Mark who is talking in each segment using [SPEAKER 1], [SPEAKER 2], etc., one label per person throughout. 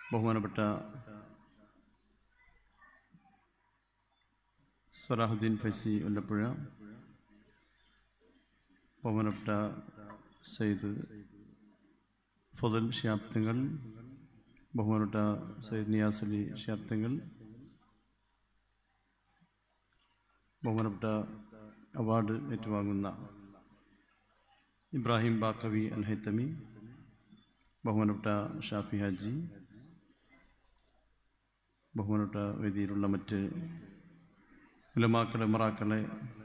[SPEAKER 1] ബഹുമാനപ്പെട്ട സ്വലാഹുദ്ദീൻ ഫൈസി വല്ലപ്പുഴ, ബഹുമാനപ്പെട്ട സയ്യിദ് ഫضൽ ശിഹാബ് തങ്ങൾ, ബഹുമാനപ്പെട്ട സയ്യിദ് നിയാസ് അലി ശിഹാബ് തങ്ങൾ, ബഹുമാനപ്പെട്ട അവാർഡ് ഏറ്റുവാങ്ങുന്ന ഇബ്രാഹിം ബാക്കവി അൽ ഹൈത്തമി, ബഹുമാനപ്പെട്ട ഷാഫി ഹാജി, ബഹുമാനപ്പെട്ട വേദിയിലുള്ള മറ്റ് ഉലമാക്കളെ, മറാക്കളെ,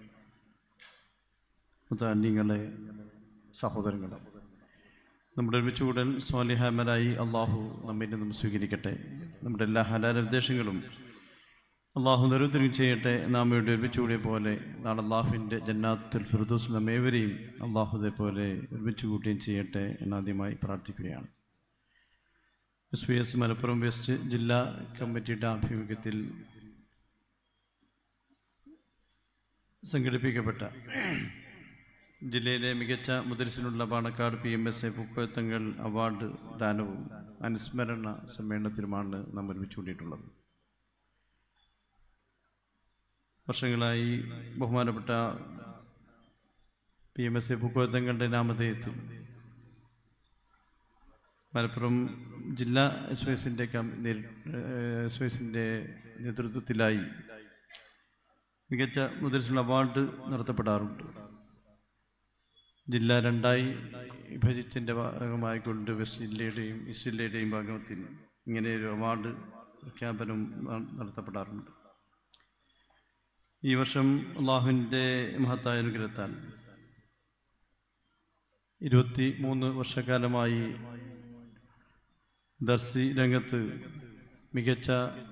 [SPEAKER 1] മുതഅല്ലിങ്ങളെ, സഹോദരങ്ങളെ, നമ്മുടെ ഒരുമിച്ചുകൂടൽ സ്വാലിഹാമലായി അള്ളാഹു നമ്മിൽ നിന്നും സ്വീകരിക്കട്ടെ. നമ്മുടെ എല്ലാ ഹലാൽ ഉദ്ദേശങ്ങളും അള്ളാഹു നിരന്തരം ചെയ്യട്ടെ. നാം ഇവിടെ ഒരുമിച്ചുകൂടിയ പോലെ നാളെ അള്ളാഹുവിൻ്റെ ജന്നാത്തുൽ ഫിർദൗസ് നമ്മേവരെയും അള്ളാഹു ഇതേപോലെ ഒരുമിച്ച് കൂട്ടുകയും ചെയ്യട്ടെ എന്നാദ്യമായി പ്രാർത്ഥിക്കുകയാണ്. SYS മലപ്പുറം വെസ്റ്റ് ജില്ലാ കമ്മിറ്റിയുടെ ആഭിമുഖ്യത്തിൽ സംഘടിപ്പിക്കപ്പെട്ട ജില്ലയിലെ മികച്ച മുദരിസിനുള്ള പാണക്കാട് PMSA പൂക്കോയത്തങ്ങൾ അവാർഡ് ദാനവും അനുസ്മരണ സമ്മേളനത്തിലുമാണ് നാം ഒരുമിച്ച് കൂടിയിട്ടുള്ളത്. വർഷങ്ങളായി ബഹുമാനപ്പെട്ട PMSA പൂക്കോയത്തങ്ങളുടെ നാമധേയത്തിൽ മലപ്പുറം ജില്ലാ SYSന്റെ നേതൃത്വത്തിലായി മികച്ച മുദരിസിനുള്ള അവാർഡ് നടത്തപ്പെടാറുണ്ട്. ജില്ല രണ്ടായി വിഭജിച്ചതിൻ്റെ ഭാഗമായിക്കൊണ്ട് വെസ്റ്റ് ജില്ലയുടെയും ഈസ്റ്റ് ജില്ലയുടെയും ഭാഗത്തിൽ ഇങ്ങനെ ഒരു അവാർഡ് പ്രഖ്യാപനം നടത്തപ്പെടാറുണ്ട്. ഈ വർഷം അള്ളാഹുവിൻ്റെ മഹത്തായ അനുഗ്രഹത്താൽ 23 വർഷക്കാലമായി ദർസി രംഗത്ത് മികച്ച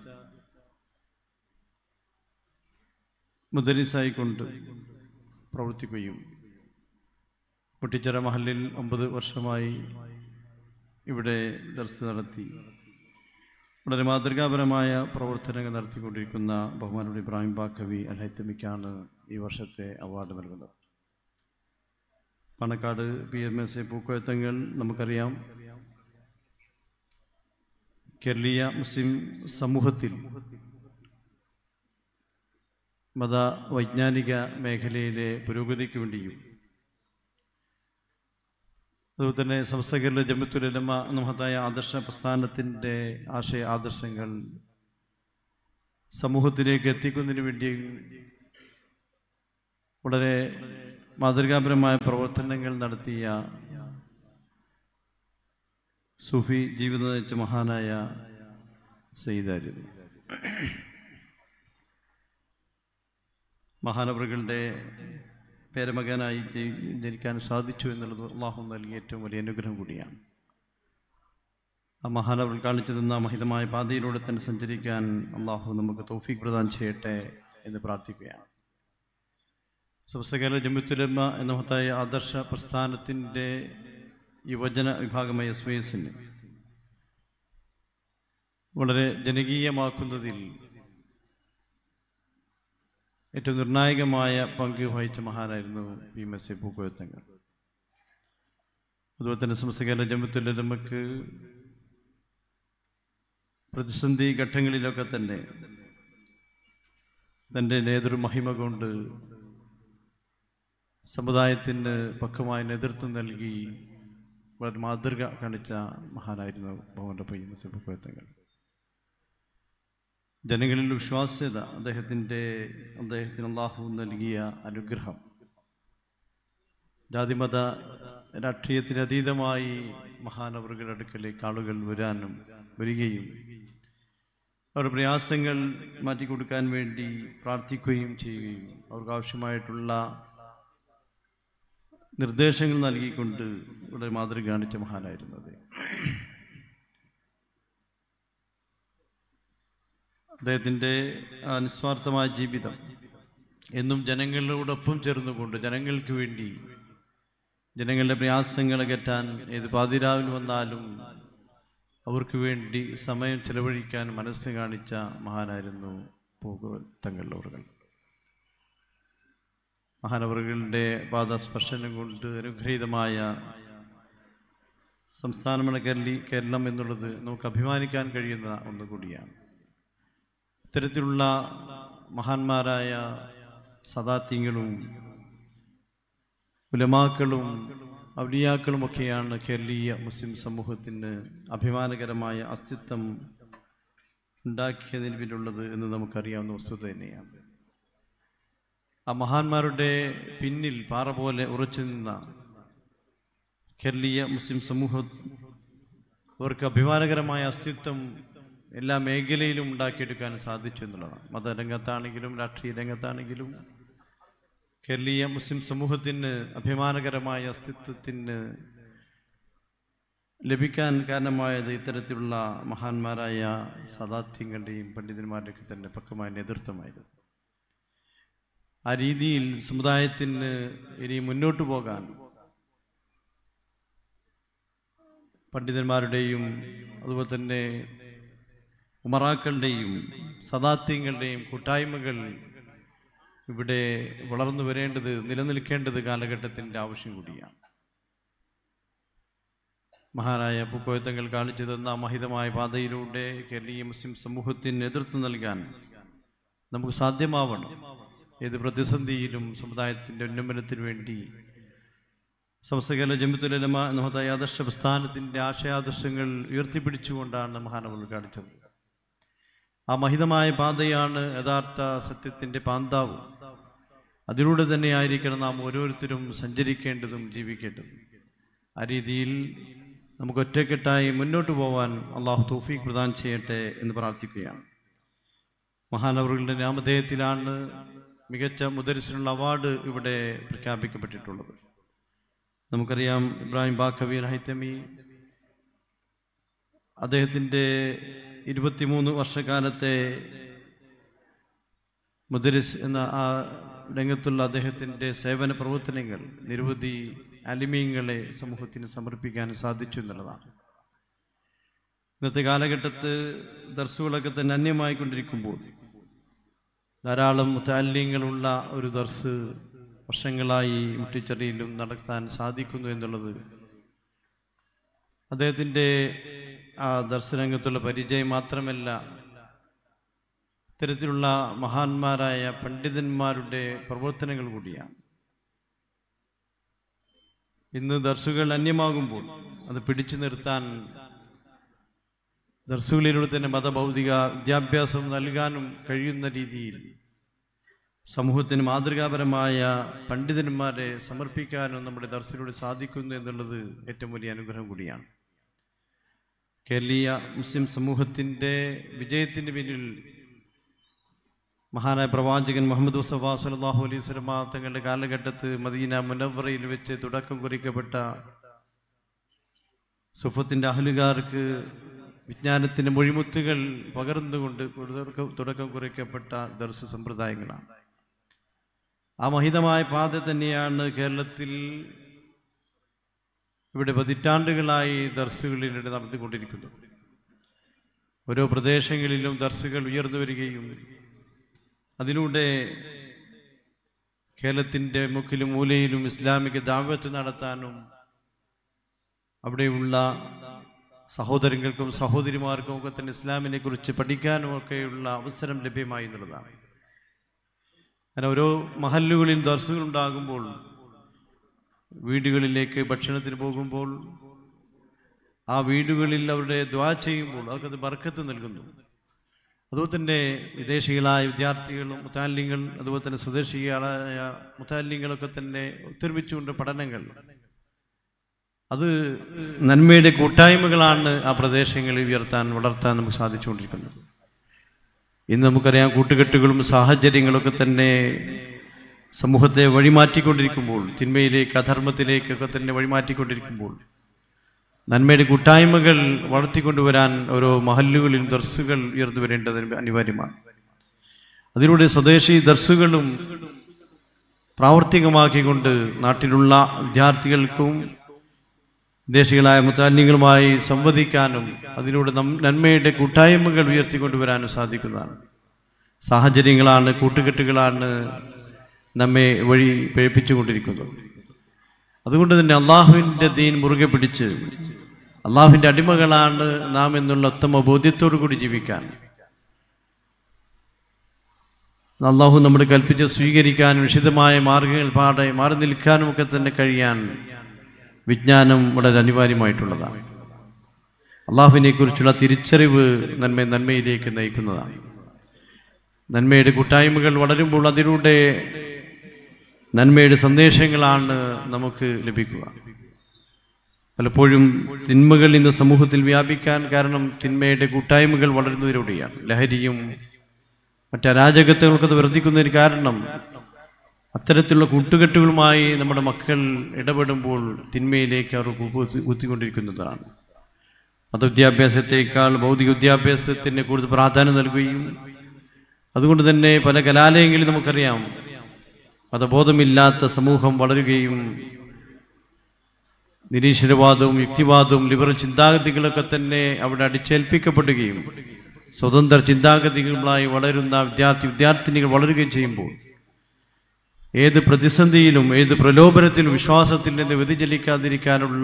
[SPEAKER 1] മുദരിസായിക്കൊണ്ട് പ്രവർത്തിക്കുകയും മുട്ടിച്ചിറ മഹല്ലിൽ 9 വർഷമായി ഇവിടെ ദർസ് നടത്തി വളരെ മാതൃകാപരമായ പ്രവർത്തനങ്ങൾ നടത്തിക്കൊണ്ടിരിക്കുന്ന ബഹുമാനപ്പെട്ട ഇബ്രാഹിം ബാക്കവി അൽ ഹൈത്തമിക്കാണ് ഈ വർഷത്തെ അവാർഡ് നൽകുന്നത്. പാണക്കാട് PMSA പൂക്കോയത്തങ്ങൾ നമുക്കറിയാം, കേരളീയ മുസ്ലിം സമൂഹത്തിൽ മത വൈജ്ഞാനിക മേഖലയിലെ പുരോഗതിക്ക് വേണ്ടിയും അതുപോലെ തന്നെ സമസ്ത കേരള ജമിഅത്തുൽ ഉലമ എന്ന മഹത്തായ ആദർശ പ്രസ്ഥാനത്തിൻ്റെ ആദർശങ്ങൾ സമൂഹത്തിലേക്ക് എത്തിക്കുന്നതിന് വേണ്ടി വളരെ മാതൃകാപരമായ പ്രവർത്തനങ്ങൾ നടത്തിയ സൂഫി ജീവിതം നയിച്ച മഹാനായ സയ്യിദായിരുന്നു. മഹാനവറുകളുടെ പേരമകനായി ജനിക്കാൻ സാധിച്ചു എന്നുള്ളത് അള്ളാഹു നൽകിയ ഏറ്റവും വലിയ അനുഗ്രഹം കൂടിയാണ്. ആ മഹാനവർ കാണിച്ചു തന്ന മഹിതമായ പാതയിലൂടെ തന്നെ സഞ്ചരിക്കാൻ അള്ളാഹു നമുക്ക് തൗഫീഖ് പ്രദാനം ചെയ്യട്ടെ എന്ന് പ്രാർത്ഥിക്കുകയാണ്. സമസ്ത കേരള ജമിഅത്തുൽ ഉലമ എന്ന മഹത്തായ ആദർശ പ്രസ്ഥാനത്തിൻ്റെ യുവജന വിഭാഗമായ SYSന് വളരെ ജനകീയമാക്കുന്നതിൽ ഏറ്റവും നിർണായകമായ പങ്ക് വഹിച്ച മഹാനായിരുന്നു PMSA പൂക്കോയത്തങ്ങൾ. അതുപോലെ തന്നെ സമസ്ത കേരള ജമിഅത്തുൽ ഉലമക്ക് പ്രതിസന്ധി ഘട്ടങ്ങളിലൊക്കെ തന്നെ തൻ്റെ നേതൃമഹിമ കൊണ്ട് സമുദായത്തിന് പക്വമായ നേതൃത്വം നൽകി വളരെ മാതൃക കാണിച്ച മഹാനായിരുന്നു ബഹുമാനപ്പെട്ട PMSA പൂക്കോയത്തങ്ങൾ. ജനങ്ങളിൽ വിശ്വാസ്യത അദ്ദേഹത്തിന് അള്ളാഹു നൽകിയ അനുഗ്രഹം ജാതിമത രാഷ്ട്രീയത്തിനതീതമായി മഹാനവറുകളുടെ അടുക്കലേക്ക് ആളുകൾ വരികയും അവരുടെ പ്രയാസങ്ങൾ മാറ്റിക്കൊടുക്കാൻ വേണ്ടി പ്രാർത്ഥിക്കുകയും ചെയ്യുകയും അവർക്ക് ആവശ്യമായിട്ടുള്ള നിർദ്ദേശങ്ങൾ നൽകിക്കൊണ്ട് വളരെ മാതൃക കാണിച്ച മഹാനായിരുന്നത്. അദ്ദേഹത്തിൻ്റെ നിസ്വാർത്ഥമായ ജീവിതം എന്നും ജനങ്ങളോടൊപ്പം ചേർന്നുകൊണ്ട് ജനങ്ങൾക്ക് വേണ്ടി ജനങ്ങളുടെ പ്രയാസങ്ങൾ അകറ്റാൻ ഏത് പാതിരാവിൽ വന്നാലും അവർക്ക് വേണ്ടി സമയം ചെലവഴിക്കാൻ മനസ്സ് കാണിച്ച മഹാനായിരുന്നു പൂക്കോയത്തങ്ങൾ. മഹാനവറുകളുടെ പാദസ്പർശനം കൊണ്ട് അനുഗ്രഹീതമായ സംസ്ഥാനമാണ് കേരളം എന്നുള്ളത് നമുക്ക് അഭിമാനിക്കാൻ കഴിയുന്ന ഒന്നുകൂടിയാണ്. ഇത്തരത്തിലുള്ള മഹാന്മാരായ സദാത്യങ്ങളും ഉലമാക്കളും ഔലിയാക്കളുമൊക്കെയാണ് കേരളീയ മുസ്ലിം സമൂഹത്തിന് അഭിമാനകരമായ അസ്തിത്വം ഉണ്ടാക്കിയതിന് പിന്നിലുള്ളത് എന്ന് നമുക്കറിയാവുന്ന വസ്തുത തന്നെയാണ്. ആ മഹാന്മാരുടെ പിന്നിൽ പാറ പോലെ ഉറച്ചു നിന്ന കേരളീയ മുസ്ലിം സമൂഹം അവർക്ക് അഭിമാനകരമായ അസ്തിത്വം എല്ലാ മേഖലയിലും ഉണ്ടാക്കിയെടുക്കാൻ സാധിച്ചു എന്നുള്ളതാണ്. മതരംഗത്താണെങ്കിലും രാഷ്ട്രീയ രംഗത്താണെങ്കിലും കേരളീയ മുസ്ലിം സമൂഹത്തിന് അഭിമാനകരമായ അസ്തിത്വത്തിന് ലഭിക്കാൻ കാരണമായത് ഇത്തരത്തിലുള്ള മഹാന്മാരായ സദാത്യങ്ങളുടെയും പണ്ഡിതന്മാരുടെയൊക്കെ തന്നെ പക്വമായ നേതൃത്വമായിരുന്നു. ആ രീതിയിൽ സമുദായത്തിന് ഇനി മുന്നോട്ട് പോകാൻ പണ്ഡിതന്മാരുടെയും അതുപോലെ തന്നെ ഉമറാക്കളുടെയും സദാത്യങ്ങളുടെയും കൂട്ടായ്മകൾ ഇവിടെ വളർന്നു വരേണ്ടത്, നിലനിൽക്കേണ്ടത് കാലഘട്ടത്തിൻ്റെ ആവശ്യം കൂടിയാണ്. മഹാനായ പൂക്കോയത്തങ്ങൾ കാണിച്ചു തന്ന മഹിതമായ പാതയിലൂടെ കേരളീയ മുസ്ലിം സമൂഹത്തിന് നേതൃത്വം നൽകാൻ നമുക്ക് സാധ്യമാവണം. ഏത് പ്രതിസന്ധിയിലും സമുദായത്തിൻ്റെ ഉന്നമനത്തിന് വേണ്ടി സമസ്തകേരള ജമിഅത്തുൽ ഉലമ എന്ന ആദർശ പ്രസ്ഥാനത്തിൻ്റെ ആശയാദർശങ്ങൾ ഉയർത്തിപ്പിടിച്ചുകൊണ്ടാണ് മഹാനവർ കാണിച്ചത്. ആ മഹിതമായ പാതയാണ് യഥാർത്ഥ സത്യത്തിൻ്റെ പാന്താവ്. അതിലൂടെ തന്നെ ആയിരിക്കണം നാം ഓരോരുത്തരും സഞ്ചരിക്കേണ്ടതും ജീവിക്കേണ്ടതും. ആ രീതിയിൽ നമുക്ക് ഒറ്റക്കെട്ടായി മുന്നോട്ട് പോകാൻ അള്ളാഹു തൗഫീഖ് പ്രദാനം ചെയ്യട്ടെ എന്ന് പ്രാർത്ഥിക്കുകയാണ്. മഹാനവറുകളുടെ നാമധേയത്തിലാണ് മികച്ച മുദരിസിനുള്ള അവാർഡ് ഇവിടെ പ്രഖ്യാപിക്കപ്പെട്ടിട്ടുള്ളത്. നമുക്കറിയാം, ഇബ്രാഹിം ബാഖവി ഹൈതമി അദ്ദേഹത്തിൻ്റെ 23 വർഷക്കാലത്തെ മുദരിസ് എന്ന ആ രംഗത്തുള്ള അദ്ദേഹത്തിൻ്റെ സേവന പ്രവർത്തനങ്ങൾ നിരവധി അലിമീങ്ങളെ സമൂഹത്തിന് സമർപ്പിക്കാൻ സാധിച്ചു എന്നുള്ളതാണ്. ഇന്നത്തെ കാലഘട്ടത്ത് ദർസുകളൊക്കെ തന്നെ അന്യമായിക്കൊണ്ടിരിക്കുമ്പോൾ ധാരാളം മുതഅല്ലിങ്ങളുള്ള ഒരു ദർസ് വർഷങ്ങളായി മുട്ടിച്ചെറിയിലും നടത്താൻ സാധിക്കുന്നു എന്നുള്ളത് അദ്ദേഹത്തിൻ്റെ ആ ദർശനരംഗത്തുള്ള പരിചയം മാത്രമല്ല, ഇത്തരത്തിലുള്ള മഹാന്മാരായ പണ്ഡിതന്മാരുടെ പ്രവർത്തനങ്ങൾ കൂടിയാണ്. ഇന്ന് ദർസുകൾ അന്യമാകുമ്പോൾ അത് പിടിച്ചു നിർത്താൻ ദർസുകളിലൂടെ തന്നെ മതഭൗതിക വിദ്യാഭ്യാസം നൽകാനും കഴിയുന്ന രീതിയിൽ സമൂഹത്തിന് മാതൃകാപരമായ പണ്ഡിതന്മാരെ സമർപ്പിക്കാനും നമ്മുടെ ദർസിലൂടെ സാധിക്കുന്നു എന്നുള്ളത് ഏറ്റവും വലിയ അനുഗ്രഹം കൂടിയാണ്. കേരളീയ മുസ്ലിം സമൂഹത്തിൻ്റെ വിജയത്തിന് പിന്നിൽ മഹാനായ പ്രവാചകൻ മുഹമ്മദ് മുസ്തഫ സല്ലല്ലാഹു അലൈഹി വസല്ലം തങ്ങളുടെ കാലഘട്ടത്ത് മദീന മുനവ്വറയിൽ വെച്ച് തുടക്കം കുറിക്കപ്പെട്ട സുഫത്തിൻ്റെ അഹ്ലുകാർക്ക് വിജ്ഞാനത്തിൻ്റെ മൊഴിമുത്തുകൾ പകർന്നുകൊണ്ട് തുടക്കം കുറിക്കപ്പെട്ട ദർസ് സമ്പ്രദായങ്ങളാണ്. ആ മഹിതമായ പാത തന്നെയാണ് കേരളത്തിൽ ഇവിടെ പതിറ്റാണ്ടുകളായി ദർസുകളിലൂടെ നടത്തിക്കൊണ്ടിരിക്കുന്നത്. ഓരോ പ്രദേശങ്ങളിലും ദർസുകൾ ഉയർന്നു വരികയും അതിലൂടെ കേരളത്തിൻ്റെ മുക്കിലും മൂലയിലും ഇസ്ലാമിക ദഅവത്ത് നടത്താനും അവിടെയുള്ള സഹോദരങ്ങൾക്കും സഹോദരിമാർക്കും ഒക്കെ തന്നെ ഇസ്ലാമിനെ കുറിച്ച് പഠിക്കാനും ഒക്കെയുള്ള അവസരം ലഭ്യമായി എന്നുള്ളതാണ്. അങ്ങനെ ഓരോ മഹല്ലുകളിൽ ദർസുകൾ ഉണ്ടാകുമ്പോൾ, വീടുകളിലേക്ക് ഭക്ഷണത്തിന് പോകുമ്പോൾ, ആ വീടുകളിൽ അവരുടെ ദുആ ചെയ്യുമ്പോൾ അവർക്കത് ബർക്കത്ത് നൽകുന്നു. അതുപോലെ തന്നെ വിദേശികളായ വിദ്യാർത്ഥികളും മുതഅല്ലിങ്ങൾ, അതുപോലെ തന്നെ സ്വദേശികളായ മുതഅല്ലിങ്ങളൊക്കെ തന്നെ ഒത്തൊരുമിച്ചുകൊണ്ട് പഠനങ്ങൾ, അത് നന്മയുടെ കൂട്ടായ്മകളാണ് ആ പ്രദേശങ്ങളിൽ വളർത്താൻ നമുക്ക് സാധിച്ചുകൊണ്ടിരിക്കുന്നത്. ഇന്ന് നമുക്കറിയാം, കൂട്ടുകെട്ടുകളും സാഹചര്യങ്ങളൊക്കെ തന്നെ സമൂഹത്തെ വഴിമാറ്റിക്കൊണ്ടിരിക്കുമ്പോൾ, തിന്മയിലേക്ക് അധർമ്മത്തിലേക്കൊക്കെ തന്നെ വഴിമാറ്റിക്കൊണ്ടിരിക്കുമ്പോൾ നന്മയുടെ കൂട്ടായ്മകൾ വളർത്തിക്കൊണ്ടുവരാൻ ഓരോ മഹല്ലുകളിലും ദർസുകൾ ഉയർന്നു വരേണ്ടത് അനിവാര്യമാണ്. അതിലൂടെ സ്വദേശി ദർസുകളും പ്രാവർത്തികമാക്കിക്കൊണ്ട് നാട്ടിലുള്ള വിദ്യാർത്ഥികൾക്കും വിദേശികളായ മുതഅല്ലിങ്ങളുമായി സംവദിക്കാനും അതിലൂടെ നന്മയുടെ കൂട്ടായ്മകൾ ഉയർത്തിക്കൊണ്ടുവരാനും സാധിക്കുന്നതാണ്. സാഹചര്യങ്ങളാണ്, കൂട്ടുകെട്ടുകളാണ് നമ്മെ വഴി പിഴപ്പിച്ചുകൊണ്ടിരിക്കുന്നത്. അതുകൊണ്ട് തന്നെ അള്ളാഹുവിൻ്റെ ദീൻ മുറുകെ പിടിച്ച് അള്ളാഹുവിൻ്റെ അടിമകളാണ് നാം എന്നുള്ള ഉത്തമ ബോധ്യത്തോടു കൂടി ജീവിക്കാൻ, അള്ളാഹു നമ്മൾ കൽപ്പിച്ച് സ്വീകരിക്കാനും വിശദമായ മാർഗങ്ങൾ മാറി നിൽക്കാനും ഒക്കെ തന്നെ കഴിയാൻ വിജ്ഞാനം വളരെ അനിവാര്യമായിട്ടുള്ളതാണ്. അള്ളാഹുവിനെ കുറിച്ചുള്ള തിരിച്ചറിവ് നന്മയിലേക്ക് നയിക്കുന്നതാണ്. നന്മയുടെ കൂട്ടായ്മകൾ വളരുമ്പോൾ അതിലൂടെ നന്മയുടെ സന്ദേശങ്ങളാണ് നമുക്ക് ലഭിക്കുക. പലപ്പോഴും തിന്മകൾ ഇന്ന് സമൂഹത്തിൽ വ്യാപിക്കാൻ കാരണം തിന്മയുടെ കൂട്ടായ്മകൾ വളരുന്നതിലൂടെയാണ്. ലഹരിയും മറ്റ് അരാജകത്വങ്ങൾക്കത് വർദ്ധിക്കുന്നതിന് കാരണം അത്തരത്തിലുള്ള കൂട്ടുകെട്ടുകളുമായി നമ്മുടെ മക്കൾ ഇടപെടുമ്പോൾ തിന്മയിലേക്ക് അവർ കുത്തിക്കൊണ്ടിരിക്കുന്നതാണ്. മതവിദ്യാഭ്യാസത്തേക്കാൾ ഭൗതിക വിദ്യാഭ്യാസത്തിന് കൂടുതൽ പ്രാധാന്യം നൽകുകയും അതുകൊണ്ട് തന്നെ പല കലാലയങ്ങളിൽ നമുക്കറിയാം മതബോധമില്ലാത്ത സമൂഹം വളരുകയും നിരീശ്വരവാദവും യുക്തിവാദവും ലിബറൽ ചിന്താഗതികളൊക്കെ തന്നെ അവിടെ അടിച്ചേൽപ്പിക്കപ്പെടുകയും സ്വതന്ത്ര ചിന്താഗതികളായി വളരുന്ന വിദ്യാർത്ഥിനികൾ വളരുകയും ചെയ്യുമ്പോൾ ഏത് പ്രതിസന്ധിയിലും ഏത് പ്രലോഭനത്തിലും വിശ്വാസത്തിൽ നിന്ന് വ്യതിചലിക്കാതിരിക്കാനുള്ള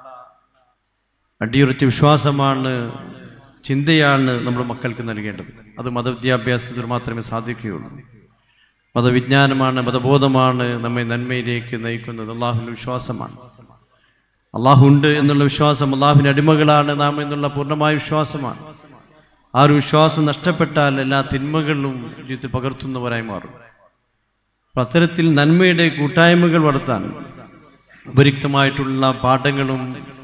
[SPEAKER 1] അടിയുറച്ച വിശ്വാസമാണ്, ചിന്തയാണ് നമ്മുടെ മക്കൾക്ക് നൽകേണ്ടത്. അത് മതവിദ്യാഭ്യാസത്തിൽ മാത്രമേ സാധിക്കുകയുള്ളൂ. മതവിജ്ഞാനമാണ്, മതബോധമാണ് നമ്മെ നന്മയിലേക്ക് നയിക്കുന്നത്. അള്ളാഹുവിൻ്റെ വിശ്വാസമാണ്. അള്ളാഹു ഉണ്ട് എന്നുള്ള വിശ്വാസം, അള്ളാഹുവിൻ്റെ അടിമകളാണ് നാം എന്നുള്ള പൂർണ്ണമായ വിശ്വാസമാണ്. ആ ഒരു വിശ്വാസം നഷ്ടപ്പെട്ടാൽ എല്ലാ തിന്മകളും ജീവിതത്തിൽ പകർത്തുന്നവരായി മാറും. അത്തരത്തിൽ നന്മയുടെ കൂട്ടായ്മകൾ വളർത്താൻ ഉപയുക്തമായിട്ടുള്ള പാഠങ്ങളും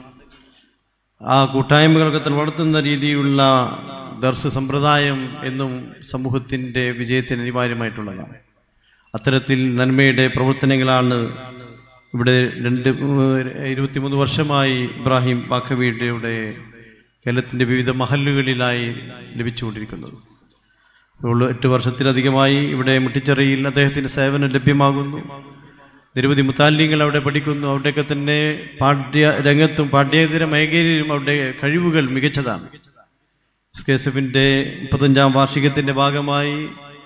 [SPEAKER 1] ആ കൂട്ടായ്മകളൊക്കെ തന്നെ വളർത്തുന്ന രീതിയിലുള്ള ദർസ് സമ്പ്രദായം എന്നും സമൂഹത്തിൻ്റെ വിജയത്തിന് അനിവാര്യമായിട്ടുള്ളതാണ്. അത്തരത്തിൽ നന്മയുടെ പ്രവർത്തനങ്ങളാണ് ഇവിടെ 23 വർഷമായി ഇബ്രാഹിം ബാക്കവിയുടെ കേരളത്തിൻ്റെ വിവിധ മഹല്ലുകളിലായി ലഭിച്ചുകൊണ്ടിരിക്കുന്നത്. 8 വർഷത്തിലധികമായി ഇവിടെ മുട്ടിച്ചിറയിൽ അദ്ദേഹത്തിന് സേവനം ലഭ്യമാകുന്നു. നിരവധി മുത്താലിങ്ങൾ അവിടെ പഠിക്കുന്നു. അവിടെയൊക്കെ തന്നെ പാഠ്യരംഗത്തും പാഠ്യേതര മേഖലയിലും അവിടെ കഴിവുകൾ മികച്ചതാണ്. SKSF-ന്റെ 35ാം വാർഷികത്തിൻ്റെ ഭാഗമായി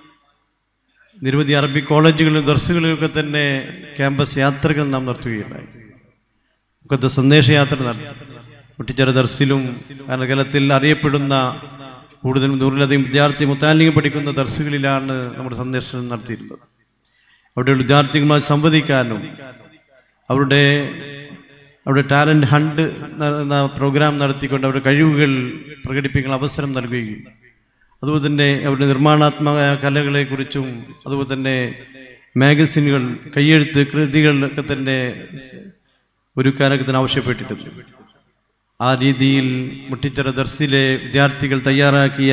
[SPEAKER 1] നിരവധി അറബി കോളേജുകളിലും ദർസുകളിലൊക്കെ തന്നെ ക്യാമ്പസ് യാത്രകൾ നാം നടത്തുകയുണ്ടായി. മുഖത്ത് സന്ദേശയാത്ര നടത്തി. മുട്ടിച്ചിറ ദർസിലും കേരളത്തിൽ അറിയപ്പെടുന്ന കൂടുതലും 100-ലധികം വിദ്യാർത്ഥി മുത്താലിങ്ങൾ പഠിക്കുന്ന ദർസുകളിലാണ് നമ്മുടെ സന്ദർശനം നടത്തിയിരുന്നത്. അവിടെയുള്ള വിദ്യാർത്ഥികളുമായി സംവദിക്കാനും അവിടെ ടാലൻറ്റ് ഹണ്ട് എന്ന പ്രോഗ്രാം നടത്തിക്കൊണ്ട് അവരുടെ കഴിവുകൾ പ്രകടിപ്പിക്കാൻ അവസരം നൽകുകയും അതുപോലെ തന്നെ അവരുടെ നിർമ്മാണാത്മക കലകളെക്കുറിച്ചും അതുപോലെ തന്നെ മാഗസിനുകൾ, കയ്യെഴുത്ത് കൃതികളൊക്കെ തന്നെ ഒരുക്കാനൊക്കെ തന്നെ ആവശ്യപ്പെട്ടിട്ടുണ്ട്. ആ രീതിയിൽ മുട്ടിച്ചിറ ദർസിലെ വിദ്യാർത്ഥികൾ തയ്യാറാക്കിയ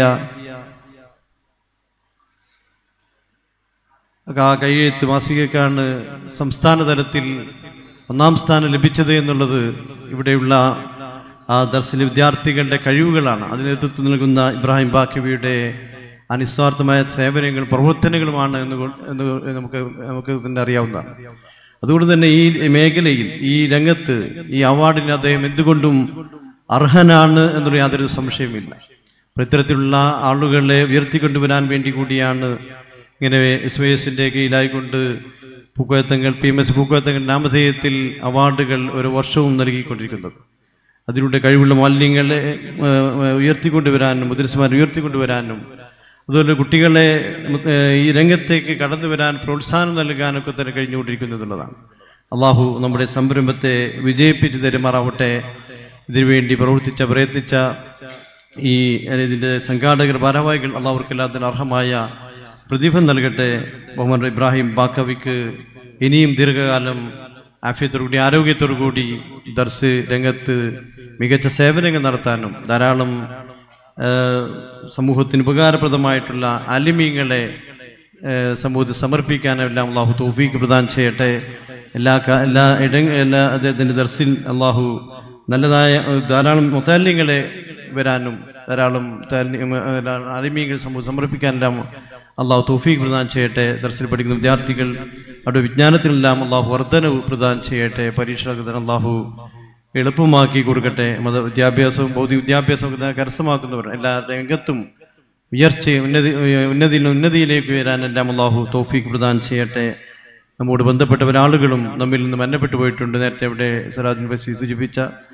[SPEAKER 1] ആ കയ്യെഴുത്ത് മാസികയ്ക്കാണ് സംസ്ഥാന തലത്തിൽ 1ാം സ്ഥാനം ലഭിച്ചത് എന്നുള്ളത് ഇവിടെയുള്ള ആ ദർസിലെ വിദ്യാർത്ഥികളുടെ കഴിവുകളാണ്. അതിന് നേതൃത്വം നൽകുന്ന ഇബ്രാഹിം ബാക്കവിയുടെ അനിസ്വാർത്ഥമായ സേവനങ്ങളും പ്രവർത്തനങ്ങളുമാണ് എന്ന് നമുക്ക് തന്നെ അറിയാവുന്നതാണ്. അതുകൊണ്ട് തന്നെ ഈ മേഖലയിൽ, ഈ രംഗത്ത്, ഈ അവാർഡിന് അദ്ദേഹം എന്തുകൊണ്ടും അർഹനാണ് എന്നുള്ള യാതൊരു സംശയമില്ല. ഇത്തരത്തിലുള്ള ആളുകളെ ഉയർത്തിക്കൊണ്ടുവരാൻ വേണ്ടി കൂടിയാണ് ഇങ്ങനെ SYS-ന്റെ കീഴിലായിക്കൊണ്ട് പൂക്കോയത്തങ്ങൾ PMS പൂക്കോയത്തങ്ങൾ നാമധേയത്തിൽ അവാർഡുകൾ ഓരോ വർഷവും നൽകിക്കൊണ്ടിരിക്കുന്നത്. അതിലൂടെ കഴിവുള്ള മാലിന്യങ്ങളെ ഉയർത്തിക്കൊണ്ടുവരാനും മുദ്രസ്മാരെ ഉയർത്തിക്കൊണ്ടുവരാനും അതുപോലെ കുട്ടികളെ ഈ രംഗത്തേക്ക് കടന്നു വരാൻ പ്രോത്സാഹനം നൽകാനൊക്കെ തന്നെ കഴിഞ്ഞുകൊണ്ടിരിക്കുന്നതാണ്. അള്ളാഹു നമ്മുടെ സംരംഭത്തെ വിജയിപ്പിച്ചു തരുമാറാവട്ടെ. ഇതിനുവേണ്ടി പ്രയത്നിച്ച ഇതിൻ്റെ സംഘാടകർ, ഭാരവാഹികൾ, അള്ളാഹുവർക്കെല്ലാത്തിനും അർഹമായ പ്രതിഫലം നൽകട്ടെ. ബഹുമാനപ്പെട്ട ഇബ്രാഹിം ബാക്കവിക്ക് ഇനിയും ദീർഘകാലം ആഫിയത്തോടുകൂടി ആരോഗ്യത്തോടുകൂടി ദർസ് രംഗത്ത് മികച്ച സേവനങ്ങൾ നടത്താനും ധാരാളം സമൂഹത്തിന് ഉപകാരപ്രദമായിട്ടുള്ള ആലിമീങ്ങളെ സമൂഹത്തിൽ സമർപ്പിക്കാനെല്ലാം അള്ളാഹു തൗഫീഖ് പ്രദാനം ചെയ്യട്ടെ. എല്ലാ അദ്ദേഹത്തിൻ്റെ ദർസിൽ അള്ളാഹു നല്ലതായ ധാരാളം മുത്താലിങ്ങളെ വരാനും ധാരാളം ആലിമീങ്ങൾ സമൂഹം സമർപ്പിക്കാനെല്ലാം അള്ളാഹു തൗഫീഖ് പ്രദാനം ചെയ്യട്ടെ. ദർസിൽ പഠിക്കുന്ന വിദ്യാർത്ഥികൾ അവരുടെ വിജ്ഞാനത്തിനെല്ലാം അള്ളാഹു വർധനവ് പ്രദാനം ചെയ്യട്ടെ. പരീക്ഷകത്തിന് അള്ളാഹു എളുപ്പമാക്കി കൊടുക്കട്ടെ. മതവിദ്യാഭ്യാസവും ഭൗതിക വിദ്യാഭ്യാസവും കരസ്ഥമാക്കുന്നവർ എല്ലാ രംഗത്തും ഉയർച്ചയും ഉന്നതിയിലേക്ക് വരാനെല്ലാം അള്ളാഹു തൗഫീഖ് പ്രദാനം ചെയ്യട്ടെ. നമ്മോട് ബന്ധപ്പെട്ട ഒരാളുകളും നമ്മിൽ നിന്ന് മരണപ്പെട്ടു പോയിട്ടുണ്ട്. നേരത്തെ ഇവിടെ സലാദുൽ ബസീർ സൂചിപ്പിച്ച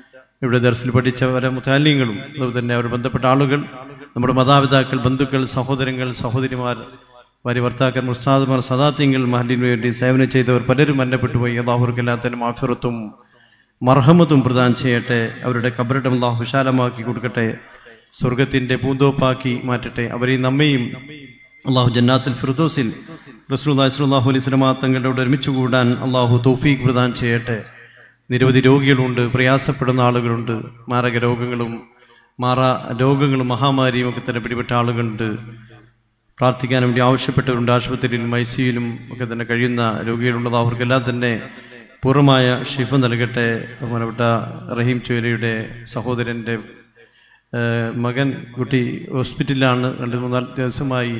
[SPEAKER 1] ഇവിടെ ദർസിൽ പഠിച്ച പല മുതാലിങ്ങളും അതുപോലെ തന്നെ അവർ ബന്ധപ്പെട്ട ആളുകൾ, നമ്മുടെ മാതാപിതാക്കൾ, ബന്ധുക്കൾ, സഹോദരങ്ങൾ, സഹോദരിമാർ, ഭാര്യ ഭർത്താക്കന്മാർ, ഉസ്താദുമാർ, സദാത്യങ്ങൾ, മഹലിനു വേണ്ടി സേവനം ചെയ്തവർ പലരും മരണപ്പെട്ടു പോയി. അല്ലാഹുർക്കെല്ലാത്തിനും മാഫിറത്തും മർഹമത്തും പ്രദാനം ചെയ്യട്ടെ. അവരുടെ ഖബറിടം അല്ലാഹു വിശാലമാക്കി കൊടുക്കട്ടെ, സ്വർഗത്തിൻ്റെ പൂന്തോപ്പാക്കി മാറ്റട്ടെ. അവരെയും നമ്മയും അള്ളാഹു ജന്നാത്തുൽ ഫിർദൗസിൽ റസൂലുള്ളാഹി സ്വല്ലല്ലാഹു അലൈഹി വസല്ലം തങ്ങളോട് ഒരുമിച്ച് കൂടാൻ അള്ളാഹു തൗഫീഖ് പ്രദാനം ചെയ്യട്ടെ. നിരവധി രോഗികളുണ്ട്, പ്രയാസപ്പെടുന്ന ആളുകളുണ്ട്, മാരക രോഗങ്ങളും രോഗങ്ങളും മഹാമാരിയും ഒക്കെ തന്നെ പിടിപെട്ട ആളുകളുണ്ട്. പ്രാർത്ഥിക്കാൻ വേണ്ടി ആവശ്യപ്പെട്ടവരുണ്ട്. ആശുപത്രിയിലും ഐസിയിലും ഒക്കെ തന്നെ കഴിയുന്ന രോഗികളുള്ളത്. അവർക്കെല്ലാം തന്നെ പൂർണ്ണമായ ഷിഫ നൽകട്ടെ. ബഹുമാനപ്പെട്ട റഹീം ചുവലയുടെ സഹോദരൻ്റെ മകൻ കുട്ടി ഹോസ്പിറ്റലിലാണ്. 2-3 ദിവസമായി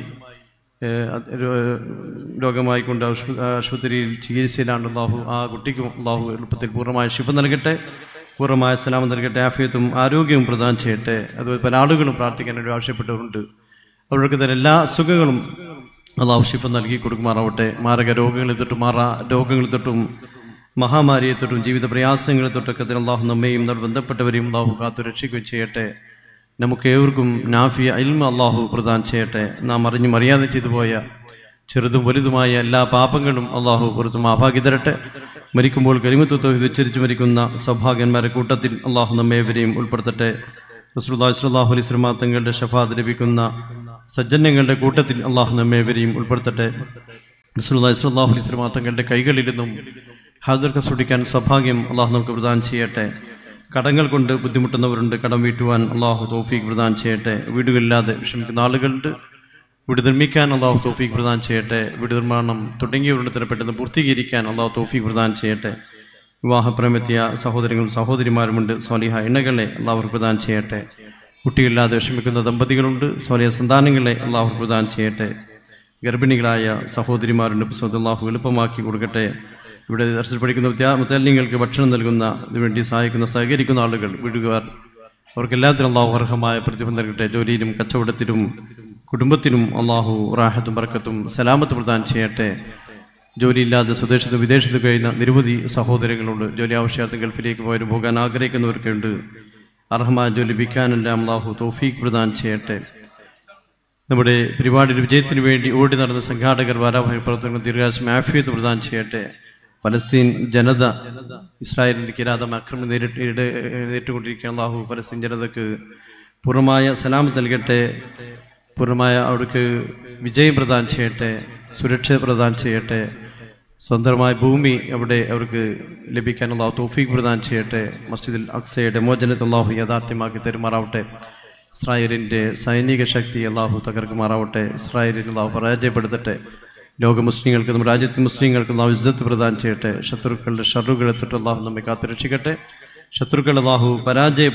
[SPEAKER 1] രോഗമായിക്കൊണ്ട് ആശുപത്രിയിൽ ചികിത്സയിലാണ്. അല്ലാഹു ആ കുട്ടിക്കും അല്ലാഹു എളുപ്പത്തിൽ പൂർണ്ണമായ ഷിഫ നൽകട്ടെ, പൂർണ്ണമായ സലാം നൽകട്ടെ, ആഫിയത്തും ആരോഗ്യവും പ്രദാനം ചെയ്യട്ടെ. അതുപോലെ പല ആളുകളും പ്രാർത്ഥിക്കാൻ വേണ്ടി ആവശ്യപ്പെട്ടവരുണ്ട്. അവർക്ക് തന്നെ എല്ലാ അസുഖങ്ങളും അല്ലാഹു ഷിഫ നൽകി കൊടുക്കുമാറാവട്ടെ. മാരക രോഗങ്ങളിൽ തൊട്ടും രോഗങ്ങളിൽ തൊട്ടും മഹാമാരിയെ തൊട്ടും ജീവിത പ്രയാസങ്ങളെ തൊട്ടൊക്കെ അല്ലാഹു നമ്മയും ബന്ധപ്പെട്ടവരെയും അല്ലാഹു കാത്തു രക്ഷിക്കുകയും ചെയ്യട്ടെ. നമുക്ക് ഏവർക്കും നാഫിയ ഇൽമ അല്ലാഹു പ്രദാനം ചെയ്യട്ടെ. നാം അറിഞ്ഞും അറിയാതെ ചെയ്തു പോയ ചെറുതും വലുതുമായ എല്ലാ പാപങ്ങളും അല്ലാഹു പുറത്തു മാഫാക്കി തരട്ടെ. മരിക്കുമ്പോൾ കലിമത്ത് തൗഹീദ് ഉച്ചരിച്ച് മരിക്കുന്ന സൗഭാഗ്യന്മാരുടെ കൂട്ടത്തിൽ അല്ലാഹു നമ്മേവരെയും ഉൾപ്പെടുത്തട്ടെ. റസൂലുള്ളാഹി സ്വല്ലല്ലാഹു അലൈഹി വസല്ലം തങ്ങളുടെ ശഫാഅത്ത് ലഭിക്കുന്ന സജ്ജനങ്ങളുടെ കൂട്ടത്തിൽ അല്ലാഹു നമ്മേവരെയും ഉൾപ്പെടുത്തട്ടെ. റസൂലുള്ളാഹി സ്വല്ലല്ലാഹു അലൈഹി വസല്ലം തങ്ങളുടെ കൈകളിൽ നിന്നും ഹാദർ കസുടിക്കാൻ സൗഭാഗ്യം അല്ലാഹു നമുക്ക് പ്രദാനം ചെയ്യട്ടെ. കടങ്ങൾ കൊണ്ട് ബുദ്ധിമുട്ടുന്നവരുണ്ട്, കടം വീട്ടുവാൻ അല്ലാഹു തൗഫീഖ് പ്രദാനം ചെയ്യട്ടെ. വീടുകളില്ലാതെ വിഷമിക്കുന്ന ആളുകളുണ്ട്, വീട് നിർമ്മിക്കാൻ അല്ലാഹു തൗഫീഖ് പ്രദാനം ചെയ്യട്ടെ. വീട് നിർമ്മാണം തുടങ്ങിയവരുടെ തന്നെ പെട്ടെന്ന് പൂർത്തീകരിക്കാൻ അല്ലാഹു തൗഫീഖ് പ്രദാനം ചെയ്യട്ടെ. വിവാഹപ്രമെത്തിയ സഹോദരങ്ങളും സഹോദരിമാരുമുണ്ട്, സ്വാലിഹ ഇണകളെ അല്ലാഹു പ്രദാനം ചെയ്യട്ടെ. കുട്ടികളില്ലാതെ വിഷമിക്കുന്ന ദമ്പതികളുണ്ട്, സ്വാലിഹ സന്താനങ്ങളെ അല്ലാഹു പ്രദാനം ചെയ്യട്ടെ. ഗർഭിണികളായ സഹോദരിമാരുണ്ട്, അല്ലാഹു എളുപ്പമാക്കി കൊടുക്കട്ടെ. ഇവിടെ ദർസിൽ പഠിക്കുന്ന മുതല്ലിങ്ങൾക്ക് ഭക്ഷണം നൽകുന്ന ഇതിനുവേണ്ടി സഹകരിക്കുന്ന ആളുകൾ, വീടുകാർ, അവർക്കെല്ലാത്തിനും അല്ലാഹു അർഹമായ പ്രതിഫലം നൽകട്ടെ. ജോലിയിലും കച്ചവടത്തിലും കുടുംബത്തിനും അല്ലാഹു റാഹത്തും ബർക്കത്തും സലാമത്ത് പ്രദാനം ചെയ്യട്ടെ. ജോലിയില്ലാതെ സ്വദേശത്തും വിദേശത്തും കഴിയുന്ന നിരവധി സഹോദരങ്ങളുണ്ട്. ജോലി ആവശ്യാർത്ഥം ഗൾഫിലേക്ക് പോയാലും പോകാൻ ആഗ്രഹിക്കുന്നവർക്കുണ്ട്. അർഹമായ ജോലി ലഭിക്കാനെല്ലാം അല്ലാഹു തൗഫീഖ് പ്രദാനം ചെയ്യട്ടെ. നമ്മുടെ പരിപാടിയുടെ വിജയത്തിന് വേണ്ടി ഓടി നടന്ന സംഘാടകർ, ഭാരവാഹി പ്രവർത്തകർ ദീർഘായുസ്സും ആഫിയത്ത് പ്രദാനം ചെയ്യട്ടെ. ഫലസ്തീൻ ജനത ഇസ്രായേലിൻ്റെ കിരാതം ആക്രമണം നേരിട്ടുകൊണ്ടിരിക്കുന്ന അല്ലാഹു ഫലസ്തീൻ ജനതക്ക് പൂർണ്ണമായ സലാമത്ത് നൽകട്ടെ. പൂർണ്ണമായ അവർക്ക് വിജയം പ്രദാനം ചെയ്യട്ടെ, സുരക്ഷ പ്രദാനം ചെയ്യട്ടെ. സ്വന്തമായ ഭൂമി അവിടെ അവർക്ക് ലഭിക്കാൻ അല്ലാഹു തൗഫീഖ് പ്രദാനം ചെയ്യട്ടെ. മസ്ജിദുൽ അഖ്സയുടെ മോചനത്തെ അല്ലാഹു യാഥാർത്ഥ്യമാക്കി തരുമാറാവട്ടെ. ഇസ്രായേലിൻ്റെ സൈനിക ശക്തി അല്ലാഹു തകർക്കുമാറാവട്ടെ. ഇസ്രായേലിനെ അല്ലാഹു പരാജയപ്പെടുത്തട്ടെ. ലോക മുസ്ലിങ്ങൾക്ക്, നമ്മുടെ രാജ്യത്തെ മുസ്ലിങ്ങൾക്ക് അല്ലാഹു ഇസ്സത്ത് പ്രദാനം ചെയ്യട്ടെ. ശത്രുക്കളുടെ ഷർറുകളെ തൊട്ട് അല്ലാഹു നമ്മെ കാത്തുരക്ഷിക്കട്ടെ. ശത്രുക്കൾ അല്ലാഹു